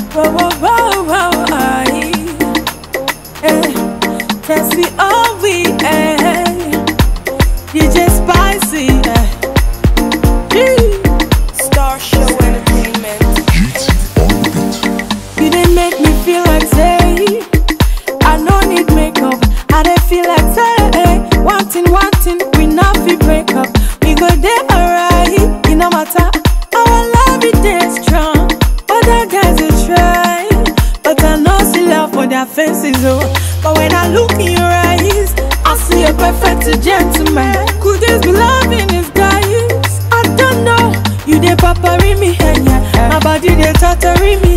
Whoa, whoa, whoa, whoa, aye. Tessie, oh, we, DJ Spicy, Star Show Entertainment. You didn't make me feel like say I no need makeup. I didn't feel like say wanting, we not feel break up. We go there alright, it no matter. Our love it is strong. Other guys will try, but I know see love for their faces, oh. But when I look in your eyes, I see a perfect gentleman. Could this be love in disguise? I don't know. You dey papering me, yeah. My body dey torturing me.